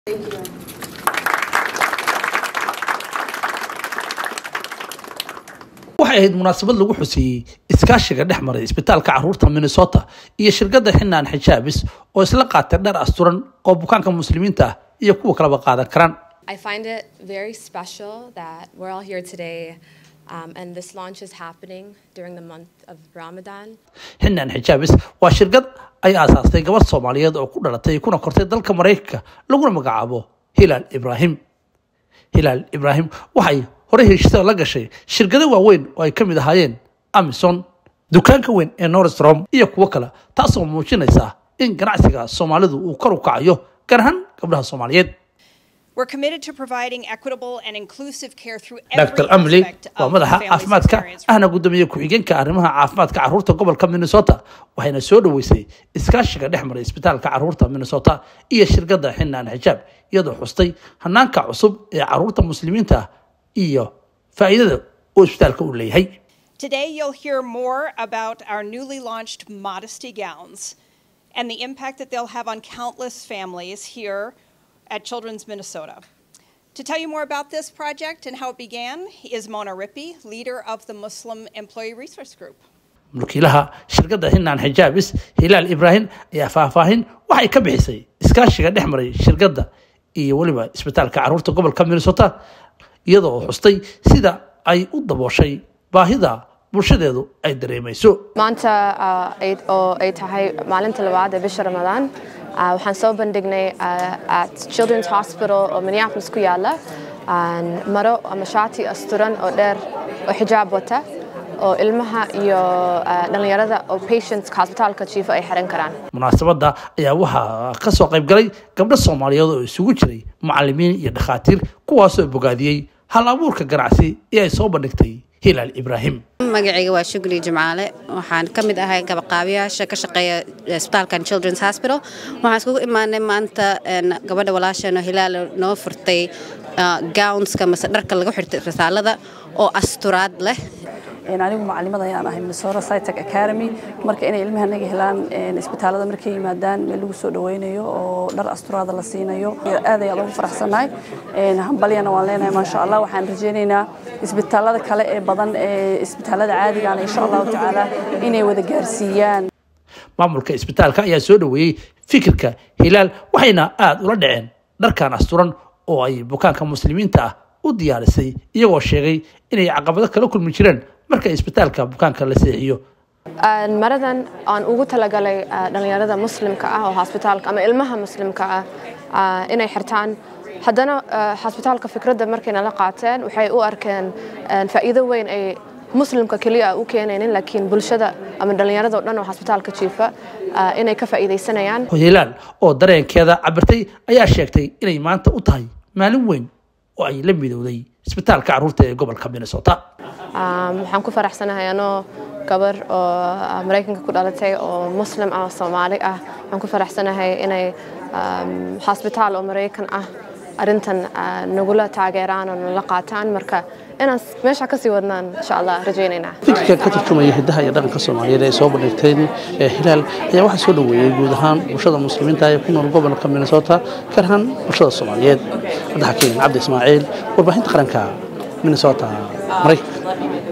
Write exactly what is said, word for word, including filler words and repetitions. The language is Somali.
waxay ahayd munaasabad lagu xuseeyay iskaashiga dhexmaray isbitaalka caruurta Minnesota iyo shirkadda Xinaan Xijaabis oo isla qaatay dhar asturan oo bukaanka muslimiinta ah iyo kuwa kala qaadan karaan. I find it very special that we're all here today um, and this launch is happening during the month of Ramadan. Xinaan Xijaabis waa shirkad ay aasaastay gabar Soomaaliyeed oo ku dhalatay kuna kortay dalka Mareykanka laguna magacaabo Hilaal Ibrahim. Hilaal Ibrahim waxay hore heshiis la gashay shirkado waaweyn oo ay kamid ahaayeen Amazon, dukaanka weyn ee Nordstrom iyo kuwa kale, taasoo muujinaysa in ganacsiga Soomaalidu uu kor u kacayo gaar ahaan gabdhaha Soomaaliyeed. We're committed to providing equitable and inclusive care through every Doctor Amli waa madaxa caafimaadka ahna gudoomiye ku-xigeenka arrimaha caafimaadka caruurta gobolka Minnesota waxayna soo dhaweysay iskaashiga dhexmaray isbitaalka caruurta Minnesota iyo shirkadda Xinaan Xijaab iyadoo xustay hanaanka cusub ee caruurta muslimiinta iyo faa'iidada uu isbitaalka u leeyahay. Today you'll hear more about our newly launched modesty gowns and the impact that they'll have on countless families here at Children's Minnesota. To tell you more about this project and how it began is Mona Rippey, leader of the Muslim Employee Resource Group. mulkiilaha shirkadda Xinaan Xijaabis Hilaal Ibrahim ayaa faahfaahin waxay ka bixisay iskaashiga dhexmaray shirkadda iyo waliba isbitaalka caruurta gobolka Minnesota iyadoo xustay sida ay u dabooshay baahida bulshadeedu ay dareemayso. maanta oo ay tahay maalinta labaad ee bisha Ramadaan waxaan soo bandhignay at Children's Hospital oo Minneapolis ku yaala maro ama shaati asturan oo dheer oo xijaab wata oo ilmaha iyo dhalinyarada oo patients hospitalka jiifa ay xiran karaan. munaasabada ayaa waxaa ka soo qayb galay gabdho Soomaaliyeed oo isugu jiray macallimiin iyo dhakhaatiir kuwaas oo bogaadiyay hal abuurka ganacsi ee ay soo bandhigtay Hilaal Ibrahim. magacayga waa Shugli Jimcaale waxaan ka mid ahay gabaqaabiyaasha ka shaqeeya isbitaalka Children's Hospital. waxaan isku imaanay maanta gabadha walaasheena Hilaal noo furtay gowns ka mas dharka lagu xirtay risaalada oo asturaad leh. anigu macallimada ayaan ahay Minnesota Sci-Tech Academy marka inay ilmahanaga helaan isbitaalada markay yimaadaan meel lagu soo dhaweynayo oo dhar asturaada la siinayo aad ayaan ugu faraxsanahay hambaliyana waan leenahay ma sha Allah. waxaan rajaynaynaa isbitaalada kale ee badan ee isbitaalada caadiga ah insha Allah taala inay wada gaarsiiyaan. maamulka isbitaalka ayaa soo dhaweeyay fikirka Hilaal waxayna aad ula dhaceen dharkan asturan oo ay bukaanka muslimiinta ah u diyaarisay iyagoo sheegay inay caqabado kala kulmi jireen marka isbitaalka bukaanka la seexiyo. maradan aan ugu talagalay dhalinyarada muslimka ah oo hospitalka ama ilmaha muslimka ah inay xirtaan haddana hospitalka fikradda markayna la qaateen waxay u arkeen faa'iido weyn ay muslimka kaliya u keenayeen laakiin bulshada ama dhalinyarada oo dhan oo hospitalka jiifa inay ka faa'iideysanayaan. Hilaal oo dareenkeeda cabirtay ayaa sheegtay inay maanta u tahay maalin weyn oo ay la midowday isbitaalka caruurta ee gobolka Minnesota. waxaan ku faraxsanahay anoo gabar oo Mareykanka ku dhalatay oo muslim ah Soomaali ah waxaan ku faraxsanahay inay hospital oo Mareykan ah arintan nagula taageeraan oo nala qaataan marka inaan meesha ka sii wadnaan insha Allah rajaynaynaa. fikirka ka tarjumaya hidaha iyo dhaqanka Soomaaliyeed ee soo bandhigtay Hilaal ayaa waxa soo dhaweeyay guud ahaan bulshada muslimiinta ee ku nool gobolka Minnesota gaar ahaan bulshada Soomaaliyeed. Cabdi Xakiin Cabdi Ismaaciil warbaahinta qaranka Minnesota Mareykanka.